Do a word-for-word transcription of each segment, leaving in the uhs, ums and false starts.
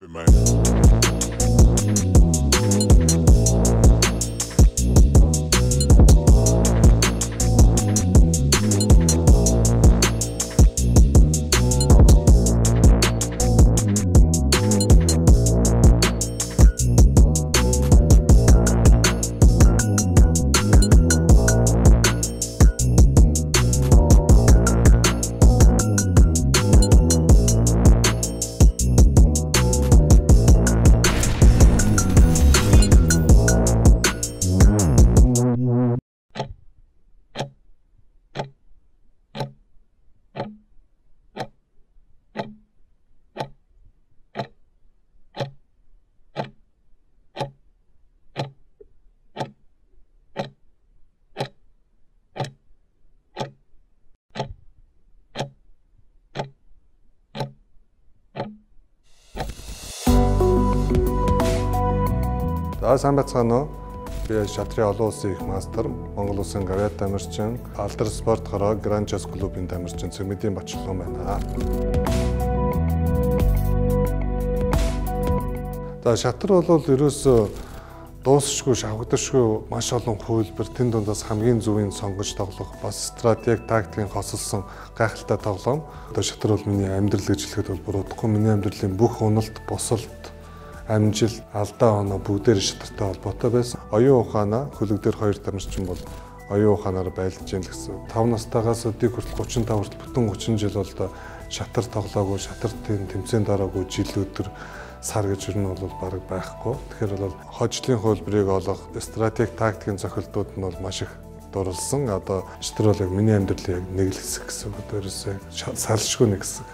За сайн байцгаана уу? Би Шатрын олон улсын их мастер, Монгол улсын гавьяат тамирчин, Алдар спорт хороо Grand Jazz клубын тамирчин Цэгмэдийн Бачлан байна. За Шатар бол ерөөсөө дуусшгүй, шавхагдашгүй маш олон хувилбар, тэн дундаас хамгийн зөвийн сонгож тоглох, бас стратеги, тактикийн хосолсон гайхалтай тоглоом. Одоо Шатар бол миний амьдрал гэж хэлэхэд бол буруудахгүй. Миний амьдралын бүх уналт, босолт, амжилт, алдаа оноо бүгдээр Шатартай холбоотой байсан. Оюун ухаанаа хөлөг дээр хоёр тамирчин бол оюун ухаанаар байлдаж яах гэсэн. тав настайгаас өдийг хүртэл гучин тав хүртэл бүтэн гучин жил бол да Шатар тоглоогүй, Шатартын тэмцээнд ороогүй жил өдөр сар гэж юу нь бол бараг байхгүй. Тэгэхээр бол хожлын хувилбарыг олох, стратеги, тактикийн зохилтууд нь бол маш их дурлсан. Одоо Шатар бол яг миний амьдралын яг нэг л хэсэг гэсэн үг. Өөрөөсөө салшгүй нэг хэсэг.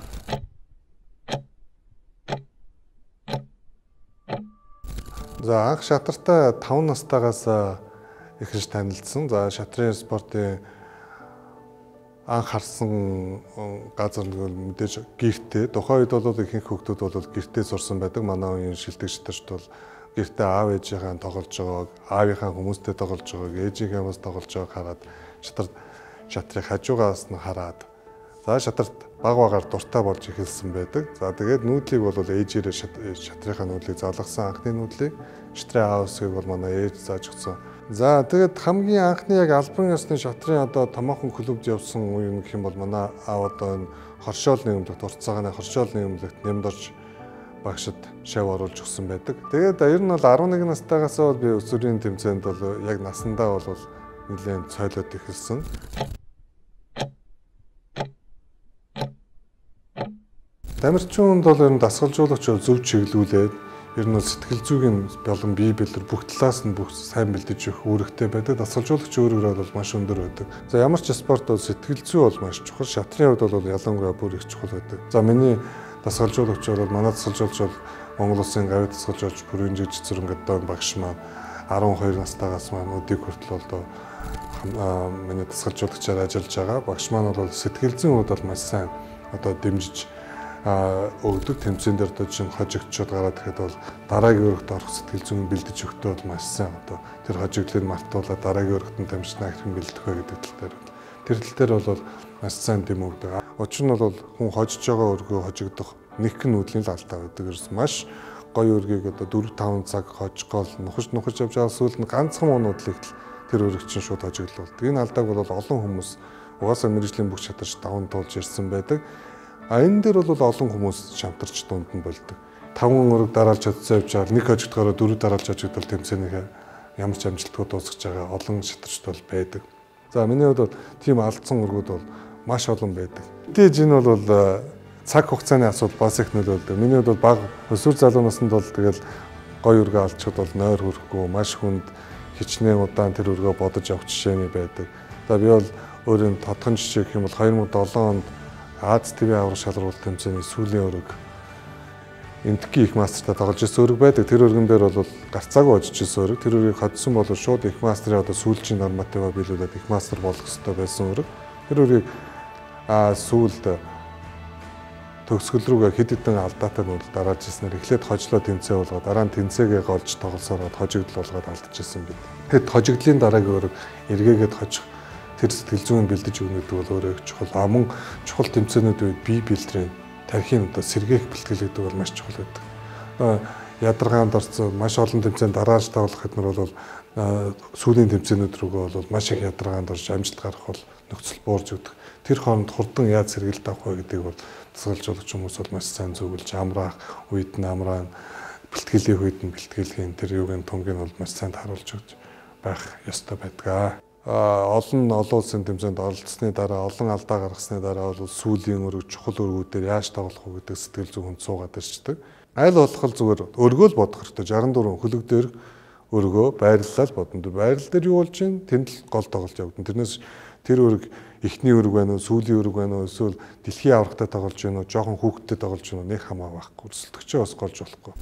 За анх Шатартай тав настайгаас эхэлж танилцсан. За Шатрын спортын анх харсан газар нь мэдээж гэртээ. Тухайн үед бол ихэнх хүүхдүүд бол гэртээ сурсан байдаг. Манай үеийн шилдэг Шатарт бол гэртээ аав ээжийнхээ тоглож байгааг, аавынхаа хүмүүстэй тоглож байгааг, ээжийнхээ хүмүүс тоглож байгааг хараад Шатар Шатрыг хажуугаас нь хараад за Шатарт баг багаар дуртай болж эхэлсэн байдаг. За тэгээд нүүдлийг бол ээжээрээ Шатрынхаа нүүдлийг залгасан анхны нүүдлийг Шатрын аав усгийг бол манай ээж зааж өгсөн. За тэгээд хамгийн анхны яг албан ёсны Шатрын одоо томоохон клубд явсан үе гэх юм бол манай аав одоо энэ хоршоол нийгэмлэгт урт цагааны хоршоол нийгэмлэгт нэмд орж багшид шав оруулж өгсөн байдаг. Тэгээд ер нь бол арван нэг настайгаас бол би өсвөрийн тэмцээнд бол яг насандаа бол нэлээд цойлоод эхэлсэн. Тамирчинд бол ер нь дасгалжуулагч зөв чиглүүлээд ер нь сэтгэл зүйн болон бие бэлэр бүх талаас нь бүх сайн бэлдэж өгөх үүрэгтэй байдаг. Дасгалжуулагч өөрөөр бол маш өндөр байдаг. За ямар ч спорт бол сэтгэл зүй бол маш чухал. Шатрын хувьд бол ялангуяа бүр их чухал байдаг. За миний дасгалжуулагч бол манай дасгалжуулагч бол Монгол улсын гавьяат дасгалжуулагч бүрийн жижиг зэрэг одоо багш маань арван хоёр настайгаас маань өдийг хүртэл одоо миний дасгалжуулагчаар ажиллаж байгаа. Багш маань бол сэтгэл зүйн хувьд бол маш сайн одоо дэмжиж өгдөг. Тэмцээн дээр одоо жишээ нь хожигдчод гараад ирэхэд бол дараагийн өргөд орох сэтгэл зүйн бэлдэж өгтөө бол маш сайн одоо тэр хожигдлыг мартуулаад дараагийн өргөд нь дамжнаа хэрхэн бэлдэх вэ гэдэг тал дээр тэр тал дээр бол маш сайн дэм өгдөг. Учир нь бол хүн хожиж байгаа өргөө хожигдох нэг нүүдлийн л алдаа байдаг. Ерөөс маш гоё өргийг одоо дөрөв таван цаг хожгоол нухаж нухаж явж байгаа сүүл нь ганцхан нуудлыг тэр өргөч чинь шууд хожигдлуулдаг. Энэ алдааг бол олон хүмүүс угаасаа мэргэжлийн бүх чадварч даван туулж ирсэн байдаг. А энэ дээр бол олон хүмүүс шамтарч дунд нь болдог. таван өрөг дараалж чадсан явж байгаа нэг хожигдохоор дөрөв дараалж хожигдвол тэмцээнийхээ ямар ч амжилтгүй дуусгаж байгаа олон шатарчд бол байдаг. За миний хувьд бол тийм алдсан өргүүд бол маш олон байдаг. Мэдээж энэ бол цаг хугацааны асуудал бас их нөлөөлдөг. Миний хувьд бол бага өсвөр залуу наснд бол тэгэл гоё өргөө алчхад бол нойр хүрэхгүй маш хүнд хичнээн удаан тэр өргөө бодож авах жишээний байдаг. За би бол өөрийн тодхон жишээ гэх юм бол хоёр мың и долоо онд Аз ТV аврах шалралт тэмцээний сүүлийн өрөг Энтки их мастертай тоглож ирсэн өрөг байдаг. Тэр өргөн дээр бол гарцаагүй очиж ирсэн өрөг. Тэр өргийг ходсон бол шууд их мастерын одоо сүүлчийн нормативаа биелүүлээд их мастер болох ёстой байсан өрөг. Тэр өргийг а сүүлд төгсгөл рүүгээ хэд хэдэн алдаатай нь дараалж ирснээр эхлээд хожлоо тэмцээ болгоод дараа нь тэмцээгээ голж тоглосоор хожигдол болгоод алдчихсан бид. Тэгэд хожигдлын дараагийн өрөг эргээгээд хожих тэр сэтгэл зүйн бэлдэж өгнөд бол өөрөө их чухал. А мөн чухал тэмцээнүүд үед бие бэлтрийн тархийн одоо сэргээх бэлтгэл гэдэг бол маш чухал байдаг. ядаргаанд орсон маш олон тэмцээнд дарааж тоглох хэднэр бол сүүлийн тэмцээнүүд рүүгээ бол маш их ядаргаанд орж амжилт гарах бол нөхцөл буурж өгдөг. Тэр хооронд хурдан яаж сэргийлт авах вэ гэдгийг бол дасгалжуулагч хүмүүс бол маш сайн зөвлөж амраах үед нь амраан бэлтгэлийн үед нь бэлтгэлгийн тэр юугийн тунгийг бол маш сайн харуулж өгч байх ёстой байдаг. А олон олон улсын тэмцээнд оролцсны дараа олон алдаа гаргасны дараа бол сүүлийн өрөг чухал өргүүдээр яаж тоглох вэ гэдэг сэтгэл зүйн хүнд суугаад ирчдэг. Аль болох зүгээр өргөөл бодох хэрэгтэй. шестьдесят четыре хөлөг дээр өргөө байрлалаа бодно. Байрал дээр юу болж чинь тэнд л гол тоглож явагдана. Тэрнээс тэр өрг эхний өрг байна уу, сүүлийн өрг байна уу, эсвэл дэлхийн аврагтай тоглож байна уу, жоохон хүүхдтэй тоглож байна уу, нэг хамаа байхгүй. Өрсөлдөгчөө бас голж болохгүй.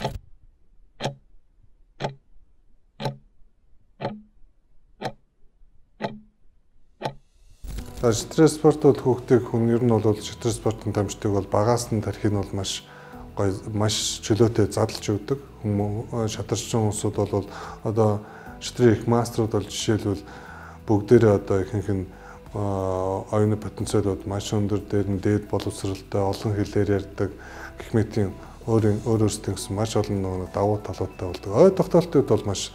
За шатрын спортод хүүхдийг хүн ер нь бол шатрын спортын дамжтыг бол багаас нь тархийг нь бол маш гоё маш чөлөөтэй задлж өгдөг. Хүмүүс шатарчин хүмүүсүүд бол одоо шатрын их мастерууд бол жишээлбэл бүгдээрээ одоо ихэнх нь оюуны потенциалууд маш өндөр, дээр нь дээд боловсралтай, олон хэлээр ярьдаг, гэх мэтийн өөрийн өөр өөрсдөө гэсэн маш олон нөгөө давуу талуудтай болдог. Ой тогтоолтууд бол маш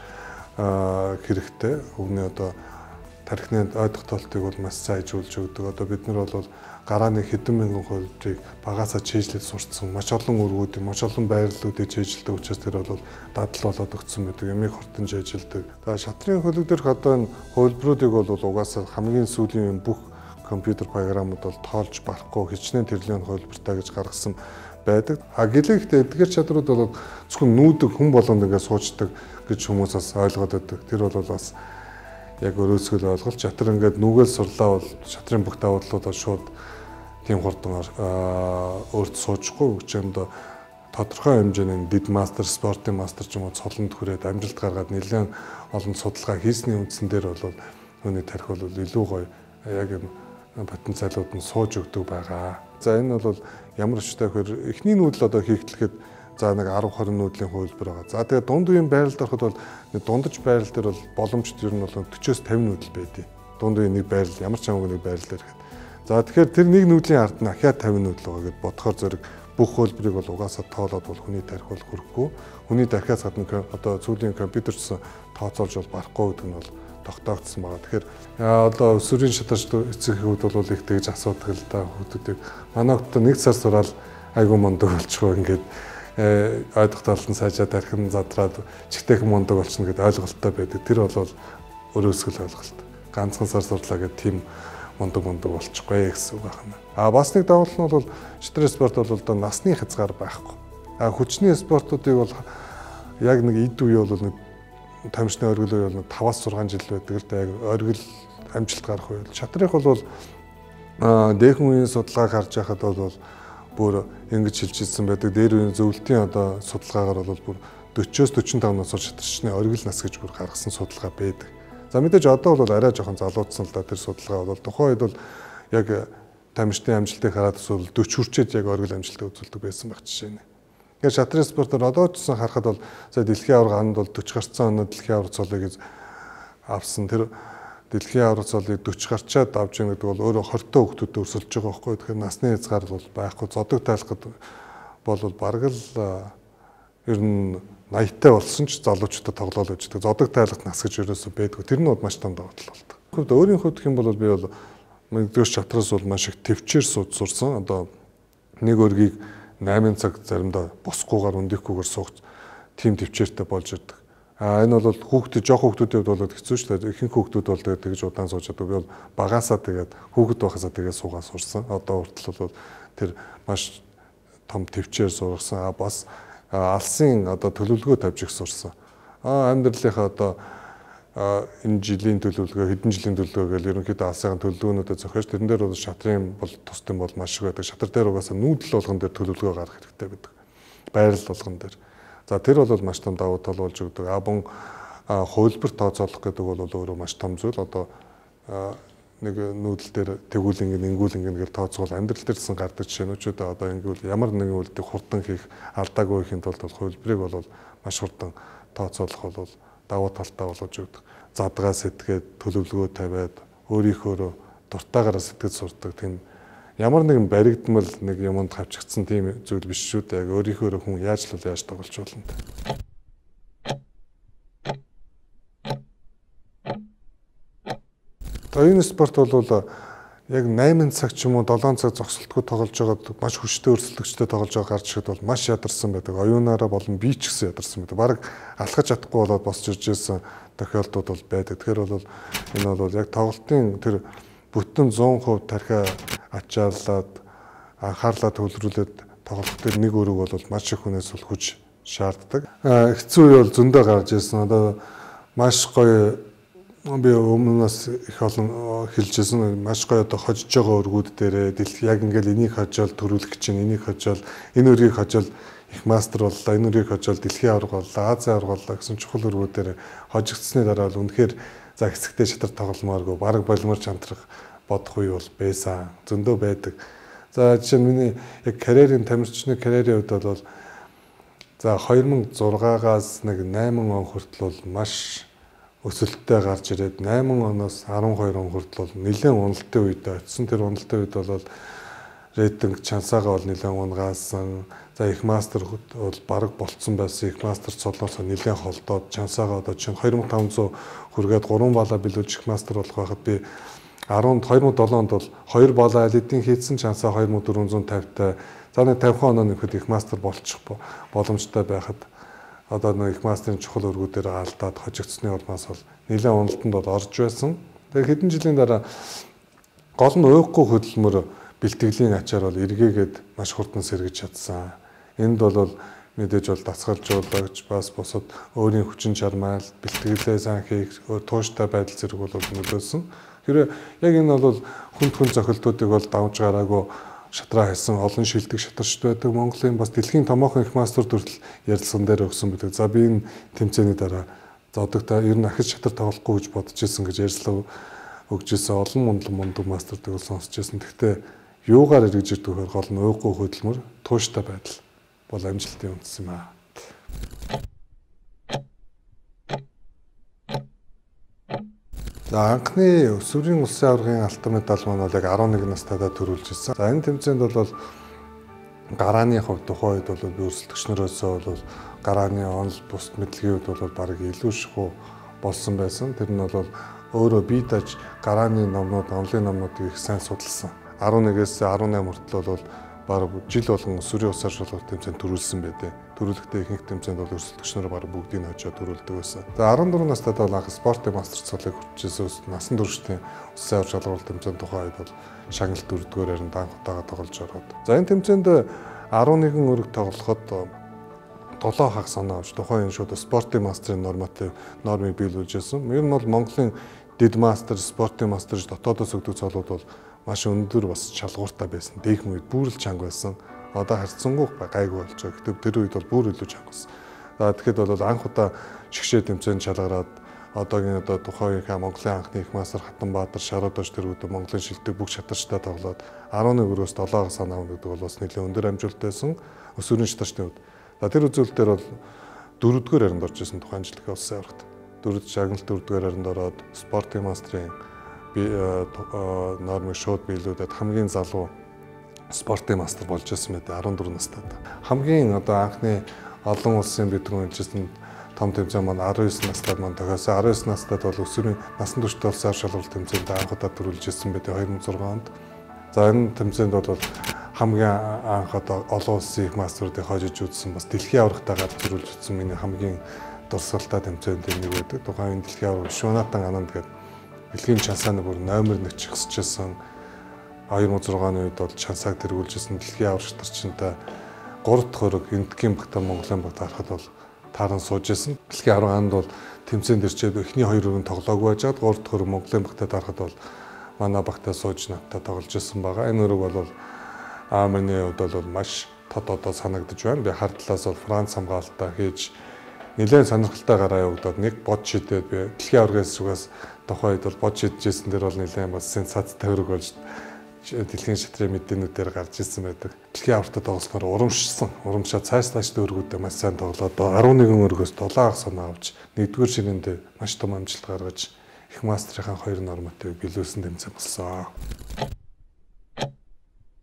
хэрэгтэй. Өвний одоо тархины ой тогтоолтыг бол маш сайн ижүүлж өгдөг. Одоо бид нар бол гарааны хэдэн мянган хөлбөрийг багасаа чийжлээд сурцсан. Маш олон өргүүдийг, маш олон байрлалуудыг чийжилдэг учраас тэр бол дадал болоод өгсөн байдаг. Ямиг хурдан чийжилдэг. Тэгээ шатрын хөлөг дээрх одоо энэ хөлбөрүүдийг бол угаасаа хамгийн сүүлийн бүх компьютер програмууд бол тоолж барахгүй хичнээн тэрлэн хөлбөртэй гэж гаргасан байдаг. А гэлэгтэй эдгээр чадрууд бол зөвхөн нүүдэг хүн болгонд ингээд суучдаг гэж хүмүүс бас ойлгоод байдаг. Тэр бол бас яг өрөөсгөл ойлголт шатар ингээд нүгэл сурлаа бол шатрын бүх давуу талууд шууд тийм хурдан өөрт суужгүй үчинд тодорхой хэмжээний дид мастер, спортын мастер ч юм уу цолонд хүрээд амжилт гаргаад нэлээд олон судалгаа хийсний үндсэн дээр бол хүний тархи бол илүү гоё яг энэ потенциалууд нь сууж өгдөг байгаа. За энэ бол ямар өчтэй гэхээр эхний нүүдэл одоо хийгдлэхэд за нэг арав хорин нүүдлийн хөлбөр байгаа. За тэгээ дунд үеийн байралд ороход бол дундаж байрал дээр бол боломжт ер нь бол forty-с fifty нүүдэл байдیں۔ Дунд үеийн нэг байрал ямар ч хамаагүй нэг байрал дээр ихэд. За тэгэхээр тэр нэг нүүдлийн ард нь ахиад fifty нүүдэл байгаа гэдээ бодохоор зэрэг бүх хөлбөрийг бол угаасаа тоолоод бол хүний тархи бол хүрэхгүй. Хүний тархиас гадна одоо сүүлийн компьютерч тооцоолж бол барахгүй гэдэг нь бол тогтоогдсон байгаа. Тэгэхээр одоо өсвөрийн шатарч эцэгүүд бол их тэгж асуудаг л да хүүхдүүдийг. Манай хүүхдүүд нэг сар сураал айгуу мондог болчихоо ингээд ой тогтоолтон сайжаад архин задраад чигтэйхэн мондог болчихно гэдэг ойлголттой байдаг. Тэр бол өрөөсгөл ойлголт. Ганцхан сар сурлаа гэдэг тийм мондог мондог болчихгүй гэсэн үг байна. А бас нэг давуу тал нь бол шатрын спорт бол одоо насны хязгаар байхгүй. А хүчний спортуудыг бол яг нэг эд үе бол нэг тамирчны оргил үе бол five-аас six жил байдаг л да яг оргил амжилт гарах үе. Шатрынх бол дээхэн үеийн судалгааг харж байхад бол бүр ингэж хэлжсэн байдаг. Дээр үеийн зөвлөлтийн одоо судалгаагаар бол бүр forty-с forty-five нас шатарчны оргил нас гэж бүр гаргасан судалгаа байдаг. За мэдээж одоо бол арай жоохон залуудсан л да тэр судалгаа бол тухайн үед бол яг тамирчны амжилтыг хараад эсвэл forty хүрчээд яг оргил амжилтыг үзүүлдэг байсан байх жишээ нь. Тэгэхээр шатрын спортоор одоо ч гэсэн харахад бол за дэлхийн аварга ханд бол forty гарцсан оноо дэлхийн аварга цолыг авсан. Тэр дэлхийн аварга цолыг forty гарчаад авч яах гэдэг бол өөрөө twenty хүүхдүүдэд өрсөлдөж байгаа байхгүй. Тэгэхээр насны хязгаар бол байхгүй. Зодог тайлахад бол бараг л ер нь eighty-тай болсон ч залуучуудад тоглоал байж байгаа. Зодог тайлах нас гэж ерөөсөө байдгүй. Тэр нь бол маш том давуу тал болдог. Гэхдээ өөрийн хувьд гэх юм бол би бол нэгдүгээр шатраас бол маш их төвчээр сурсан. Одоо нэг өргийг eight цаг заримдаа босгүйгээр өндөхгүйгээр суух тийм төвчээртэй болж ирдэг. А энэ бол хүүхдэд жоох хүүхдүүдэд бол хэцүү шүү дээ. Ихэнх хүүхдүүд бол тэгж удаан сууж чаддаг. Би бол багаасаа тэгээд хүүхэд байхасаа тэгээд суугаа сурсан. Одоо хүртэл бол тэр маш том төвчээр сурсан. А бас алсын одоо төлөвлөгөө тавьж их сурсан. А амьдралынхаа одоо энэ жилийн төлөвлөгөө, хэдэн жилийн төлөвлөгөө гэл ерөнхийдөө алсын төлөвлөгөөнүүдэд зохиож тэрэн дээр бол шатрын бол тусдын бол маш их байдаг. Шатар дээр угаасаа нүүдэл болгон дээр төлөвлөгөө гаргах хэрэгтэй байдаг. Байрал болгон дээр. За тэр бол маш том давуу тал болж өгдөг. А бун хөлбөр тооцоолох гэдэг бол өөрөө маш том зүйл. Одоо нэг нүүдэл дээр тэгүүл ингэн ингүүл ингэн гэж тооцоол амьдрал дээрсэн гардаг жишээнүүд одоо ингэвэл ямар нэгэн үйлдэл хурдан хийх алдаагүй хийхин тулд хөлбөрийг бол маш хурдан тооцоолох бол давуу талтай болгож өгдөг. Задгаа сэтгээд төлөвлөгөө тавиад өөрийнхөө дуртаагаараа сэтгэж сурдаг тийм ямар нэгэн баригдмал нэг юмд хавчигдсан тийм зүйл биш шүү дээ. Яг өөрийнхөө хүн яаж л яаж тоглож болно та. Энэ спорт бол яг найман цаг ч юм уу долоон цаг зогсолтгүй тоглож байгаад маш хүчтэй өрсөлдөгчтэй тоглож байгаа гарч ирэхэд бол маш ядарсан байдаг. Оюунаараа болон би ч гэсэн ядарсан байдаг. Бараг алхаж чадахгүй болоод босч ирж ирсэн тохиолдууд бол байдаг. Тэгэхээр бол энэ бол яг тоглолтын тэр бүтэн сто процент тархиа ачаалаад анхаарлаа төвлөрүүлээд тоглох тэр нэг өрөг бол маш их хүнээс бол хүч шаарддаг. Хэцүү үе бол зөндөө гарч ирсэн. Одоо маш гоё би өмнөөс их олон хэлжсэн маш гоё одоо хожиж байгаа өргүүд дээрээ дэлхий яг ингээл энийг хожоол төрүүлэх чинь энийг хожоол энэ өргийг хожоол их мастер боллоо энэ өргийг хожоол дэлхийн аварга боллоо Азийн аварга боллоо гэсэн чухал өргүүд дээр хожигдсны дараа л үнэхээр за хэсэгтэй шатар тогломооргүй бараг болмор чантрах бодох үе бол байсан зөндөө байдаг. За жишээ нь миний яг карьерийн тамирчны карьерийн хувьд бол за две thousand six-аас нэг найман он хүртэл бол маш өсөлттэй гарч ирээд найман оноос twelve он хүртэл бол нэлээд уналтын үед очсон. Тэр уналтын үед бол рейтинг чансаагаа бол нэлээд унгаасан. За их мастер бол бараг болцсон байсан. Их мастер цолоосоо нэлээд холдоод чансаагаа одоо чинь two thousand five hundred хүргээд three балаа билүүж их мастер болох байхад би two thousand seven онд бол two балаа элитийн хийсэн чансаа two thousand four hundred fifty-тай за нэг fifty оноо нэхэд их мастер болчих боломжтой байхад одоо нэг их мастерын чухал өргүүдээр алдаад хожигдсны улмаас бол нэлээд уналтанд бол орж байсан. Тэгэхээр хэдэн жилийн дараа гол нь уйхгүй хөдөлмөр бэлтгэлийн ачаар бол эргээгээд маш хурдан сэргэж чадсан. Энд бол мэдээж бол дасгалжуулагч бас бусад өөрийн хүчин чармайл бэлтгэлээ сайн хийх тууштай байдал зэрэг бол нөлөөсөн. Тэгэхээр яг энэ бол хүнд хүн зохилтуудыг бол давж гараагүй шатраа хайсан олон шилдэг шатарчд байдаг. Монголын бас дэлхийн томоохон их мастер төрөл ярилцсан дээр өгсөн байдаг. За би энэ тэмцээний дараа за одоо та ер нь ахиж шатар тоглохгүй гэж бодож ирсэн гэж ярьслаа өгж ирсэн олон мундаг мундаг мастерыг сонсч ирсэн. Гэхдээ юугаар эргэж ирдэг вэ? Гол нь уйгүй хөдөлмөр, тууштай байдал бол амжилтын үндэс юм аа. За анхны өсвөрийн улсын аваргын алтан медаль маань бол яг eleven настайдаа төрүүлж ирсэн. За энэ тэмцээнд бол гарааны хувьд тухайн үед бол би өрсөлдөгчнөрөөсөө бол гарааны онол бус мэдлэгийн хувьд бол бараг илүү шахуу болсон байсан. Тэр нь бол өөрөө бие даж гарааны номнууд, онолын номнуудыг их сайн судалсан. eleven-ээс eighteen хүртэл бол бараг жил болгон өсвөрийн улсын аваргын тэмцээнд төрүүлсэн байдаг. Төрүүлэхдээ ихэнх тэмцээнд бол өрсөлдөгчнөр баг бүгдийг хожоод төрүүлдэг байсан. За fourteen настайд бол анх спортын мастер цолыг хүрчээсээс насан туршийн улсын аварга тэмцээнд тухайн үед бол шагналт дөрөвдүгээр харин анх удаага тоглож ороод. За энэ тэмцээнд eleven өрөг тоглоход долоо хагас оноо авч тухайн энэ шууд спортын мастерын норматив нормыг биелүүлжсэн. Ер нь бол Монголын дид мастер, спортын мастерж дотоодоос өгдөг цолууд бол маш өндөр бас шалгууртай байсан. Дээхэн үед бүр л чанга байсан. Одоо харьцангуй гайгүй болж байгаа. Гэтэл тэр үед бол бүр илүү чанга байсан. За тэгэхэд бол анх удаа шгшээ тэмцээнд шалгараад одоогийн одоо тухайн Монголын анхны их мастер Хатанбаатар, Шаруудаш тэргүүд Монголын шилдэг бүх шатарчтай тоглоод eleven өрөөс seven санаа гэдэг бол бас нэлээд өндөр амжилттай байсан. Өсвөрийн шатарчны үед. За тэр үзүүлэлтээр бол дөрөвдүгээр харинд орж ирсэн тухайн жилийн улсын аваргад. Дөрөв шагналт дөрөвдүгээр харинд ороод спортын мастерын би нормыг шууд биелүүлээд хамгийн залуу спортын мастер болж ирсэн мэт fourteen настайд. Хамгийн одоо анхны олон улсын бидрүүн хэлжсэн том тэмцээн маань nineteen настайд маань тохиосон. nineteen настайд бол өсвөрийн насан туршид улсын шалгалт тэмцээнд анх удаа төрүүлж ирсэн мэт two thousand six онд. За энэ тэмцээнд бол хамгийн анх одоо олон улсын их мастеруудыг хожиж үзсэн бас дэлхийн аваргатай гарч төрүүлж үзсэн миний хамгийн дурсгалтай тэмцээнд нэг байдаг. Тухайн дэлхийн аварга Шунатан Ананд гэдэг дэлхийн чансааны бүр номер one чигсчихсэн. two thousand six оны үед бол чансааг тэргүүлжсэн дэлхийн аварга шатарчинтай three дахь өрөг Энтгийн багтаа Монголын багт харахад бол тааран сууж исэн. Дэлхийн аваргаанд бол тэмцээнд ирчээд эхний хоёр өргөнд тоглоогүй байж гад three дахь өрөг Монголын багтаа харахад бол манай багтаа сууж надтай тоглож исэн байгаа. Энэ өрөг бол Амрны хувьд бол маш тод одоо санагдаж байна. Би хар талаас бол Франц хамгаалтаа хийж нэлээд сонирхолтой гараа явагдаад нэг бод шидэд би дэлхийн аваргаас зүгээс тухайн үед бол бод шидчихсэн дээр бол нэлээд бас сенсацтай өрөг болж дэлхийн шатрын мэдээнүүдээр гарч ирсэн байдаг. Дэлхийн аваргад тоглосноор урамшсан. Урамшаа цааш цаашдаа өргүүдээ маш сайн тоглоод eleven өргөөс seven хагас оноо авч нэгдүгээр ширээнд маш том амжилт гаргаж их мастрынхаа хоёр нормативыг биелүүлсэн тэмцээн болсон.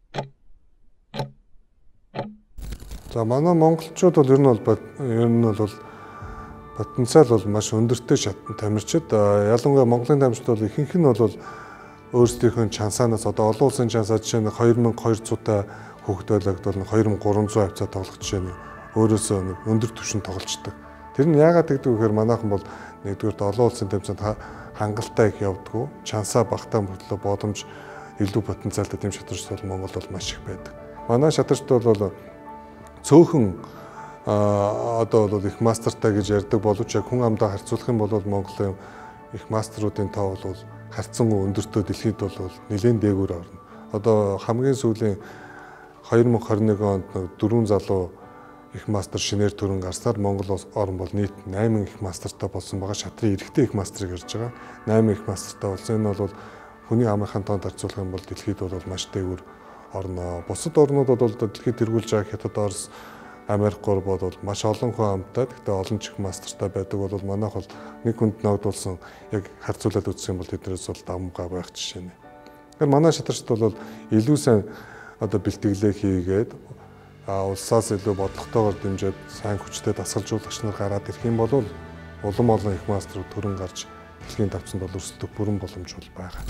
За манай монголчууд бол ер нь бол ер нь бол потенциал бол маш өндөртэй шатны тамирчид. Ялангуяа Монголын тамирчид бол ихэнх нь бол өөрсдийнхөө чансаанаас одоо олон улсын чансаа жишээ нь хоёр мың хоёр жүз та хүүхэд байлгадвал хоёр мың гурван зуун хавцаа тоглох жишээ нь өөрөөсөө нэг өндөр түвшинд тоглолцдог. Тэр нь яагаад гэдэг вэ гэхээр манайхан бол нэгдүгээр олон улсын тамирчид хангалттай их явдггүй, чансаа багтаа мөртлөө боломж илүү потенциалтай тэм шатарчд бол Монгол бол маш их байдаг. Манай шатарчд бол цөөхөн одоо бол их мастертай гэж ярьдаг боловч яг хүн амдаа харьцуулах юм бол Монголын их мастеруудын тоо бол харьцангуй өндөртөө дэлхийд бол нэлээд дээгүүр орно. Одоо хамгийн сүүлийн хоёр мың хорин нэг онд дөрвөн залуу их мастер шинээр төрөн гарсаар Монгол орн бол нийт найман их мастертай болсон байгаа. Шатрын эрэгтэй их мастерыг ярьж байгаа. найман их мастертай болсон. Энэ бол хүний амынхаа тоонд харьцуулах юм бол дэлхийд бол маш дээгүүр орно. Бусад орнууд бол дэлхийд тэргүүлж байгаа Хятад, Орос, Америк гол бол маш олон хүн амтай. Гэхдээ олон чих мастертай байдаг бол манайх бол нэг хүнд ногдуулсан яг харьцуулаад үзсэн бол тэднээс бол давмгай байх жишээ нэ. Тэгэхээр манай шатарчд бол илүү сайн одоо бэлтгэлээ хийгээд улсаас илүү бодлоготойгоор дэмжиж сайн хүчтэй дасгалжуулагч нар гараад ирэх юм бол улам олон их мастерууд төрөн гарч дэлхийн давцанд бол өрсөлдөх бүрэн боломж бол байгаа.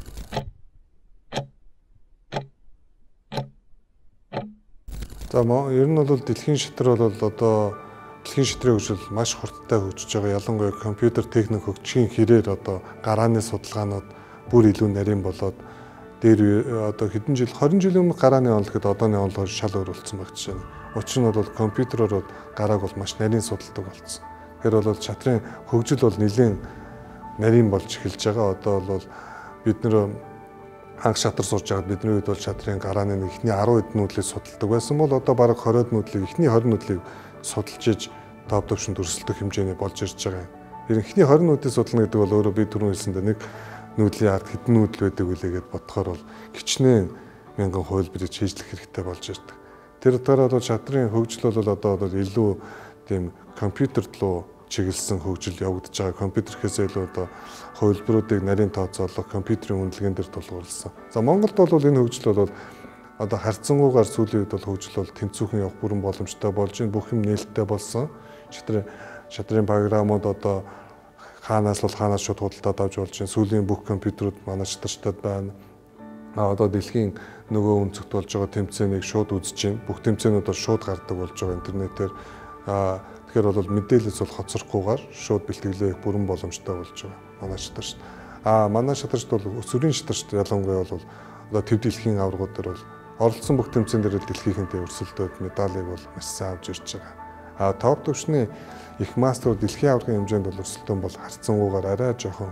За ер нь бол дэлхийн шатар бол одоо дэлхийн шатрын хөгжил маш хурдтай хөгжиж байгаа. Ялангуяа компьютер техник хөгжихийн хэрээр одоо гарааны судалгаанууд бүр илүү нарийн болоод дээр одоо хэдэн жил хорин жилийн өмнө гарааны онол гэхэд одооны онол шал өөр болсон байх жишээ. Учир нь бол компьютероор гарааг бол маш нарийн судалдаг болсон. Тэгэхээр бол шатрын хөгжил бол нэлээд нарийн болж эхэлж байгаа. Одоо бол бид нэр анх шатар сурж байгаад бидний үед бол шатрын гарааны ихний арван эд нүүдлийг судалдаг байсан бол одоо бараг хориод нүүдлийг ихний хорин нүүдлийг судалж иж топ төвшөнд өрсөлдөх хэмжээний болж ирж байгаа юм. Ихний хорин нүүдлийг судлана гэдэг бол өөрөө би түрүүн хэлсэндээ нэг нүүдлийн ард хэдэн нүүдэл байдаг үлээгээд бодохоор бол кичнээн мянган хувилбарыг хийжлэх хэрэгтэй болж ирдэг. Тэр утгаараа бол шатрын хөгжил бол одоо бол илүү тийм компьютер руу чиглэсэн хөгжил явагдаж байгаа. Компьютерхээс илүү одоо хувилбаруудыг нарийн тооцоолох, компьютерийн үнэлгээн дээр тулгуурласан. За Монголд бол энэ хөгжил бол одоо харьцангуйгаар сүүлийн үед бол хөгжил бол тэнцвүүхэн явах бүрэн боломжтой болж байна. Бүх юм нээлттэй болсон. Шатрын шатрын програмууд одоо хаанаас бол хаанаас шууд худалдаад авч болж байна. Сүүлийн бүх компьютерууд манай шатарчтад байна. А одоо дэлхийн нөгөө өнцөгт болж байгаа тэмцээнийг шууд үзэж байна. Бүх тэмцээнүүд бол шууд гардаг болж байгаа интернетээр. А тэгэхээр бол мэдээлэлс бол хоцрохгүйгээр шууд бэлтгэлээ бүрэн боломжтой болж байгаа манай шатарчт. А манай шатарчт бол өсвөрийн шатарчт ялангуяа бол одоо төв дэлхийн аваргууд дээр бол оролцсон бүх тэмцээн дээр дэлхийхэнтэй өрсөлдөөд медалийг бол маш сайн авч ирж байгаа. А топ төвшний их мастер дэлхийн аваргын хэмжээнд бол өрсөлдөөн бол харьцангуйгаар арай жоохон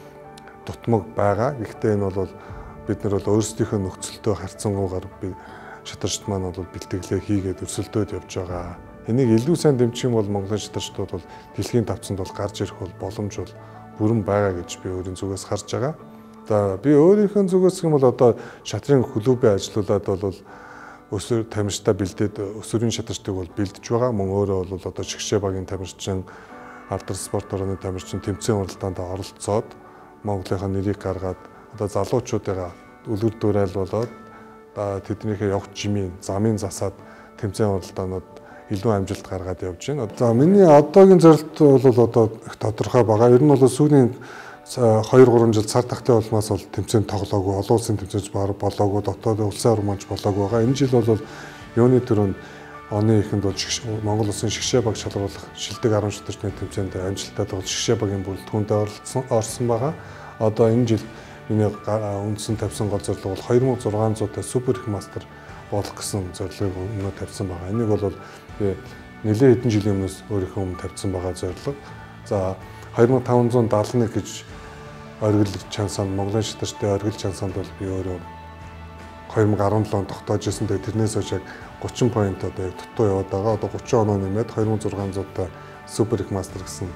дутмаг байгаа. Гэхдээ энэ бол бид нар бол өөрсдийнхөө нөхцөлтөө харьцангуйгаар би шатарчт маань бол бэлтгэлээ хийгээд өрсөлдөөд явж байгаа. Энийг илүү сайн дэмжих юм бол Монголын шатарчдууд бол дэлхийн тавцанд бол гарч ирэх бол боломж бол бүрэн байгаа гэж би өөрийн зүгээс харж байгаа. За би өөрийнхөө зүгээс юм бол одоо шатрын клубээ ажиллаулаад бол өсвөр тамирчтай бэлдээд өсвөрийн шатарчдыг бол бэлдэж байгаа. Мөн өөрөө бол одоо шгшээ багийн тамирчин, алдар спорт орны тамирчин тэмцээн уралдаанд оролцоод Монголынхаа нэрийг гаргаад одоо залуучуудаа үлгэр дуурайл болоод тэднийхээ явах жимийн замын засаад тэмцээн уралдаанууд илүү амжилт гаргаад явж байна. За миний одоогийн зорилт бол одоо их тодорхой байгаа. Ер нь бол сүүлийн хоёр гурван жил цар тахлын улмаас бол тэмцээнд тоглоогүй, олон улсын тэмцээнд болоогүй, дотоод улсын урманч болоогүй байгаа. Энэ жил бол юуны төрөнд оны эхэнд бол Монгол улсын шгшээ баг шалгуулах шилдэг арван шатарчны тэмцээнд амжилттай тоглож шгшээ багийн бүрэлдэхүүнд орсон байгаа. Одоо энэ жил миний үндсэн тавьсан гол зорилго бол хоёр мың зургаан зуун та супер их мастер болох гэсэн зорилгыг өмнө тавьсан байгаа. Энийг бол би нэлээд хэдэн жилийн өмнөөс өөрийнхөө өмнө тавьсан байгаа зорилго. За хоёр мың таван зуун даалга нэг гэж оргил чансаанд Монголын шатарчтай оргил чансаанд бол би өөрөө хоёр мың арван долоонд тогтоож ирсэн. Тэгээ тэрнээс хойш яг гучин поинт одоо яг дутуу яваад байгаа. Одоо гучин оноо нэмээд хоёр мың зургаан зуун та супер их мастер гэсэн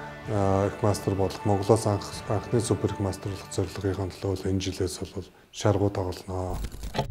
их мастер болох Монголоос анхны супер их мастер болох зорилгын төлөө энэ жилээс бол шаргуу тоглоно.